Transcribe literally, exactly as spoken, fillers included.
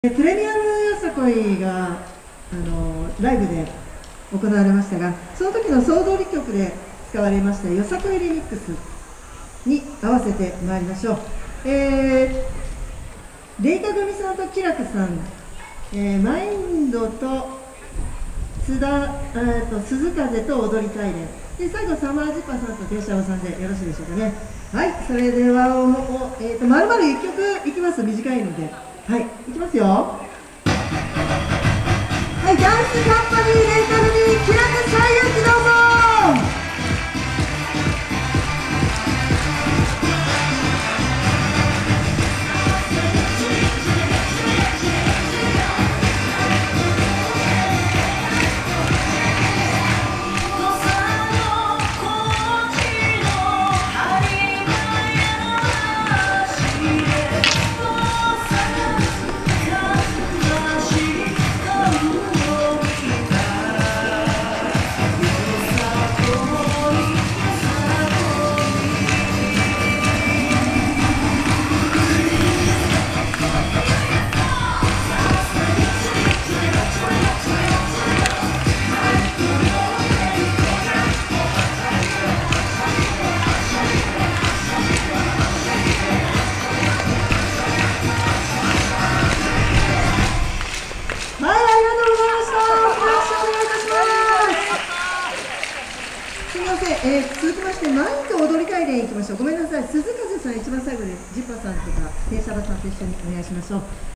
プレミアムよさこいがあのライブで行われましたが、その時の総動力曲で使われましたよさこいリミックスに合わせてまいりましょう。えー、レイカ組さんとキラクさん、えー、マインドと津田、えー、と鈴風と踊りたいで、で最後サマージッパーさんと電車尾さんでよろしいでしょうかね。はい、それではおお、えー、とまるまるいっきょくいきます。短いので、はい、いきますよ。はい、ダンスカンパニーレイカ組キラク西遊記どうぞ。すみません、えー、続きまして、マインド踊りたいでいきましょう。ごめんなさい、鈴風さん、一番最後で、ジッパーさんとか、電車場さんと一緒にお願いしましょう。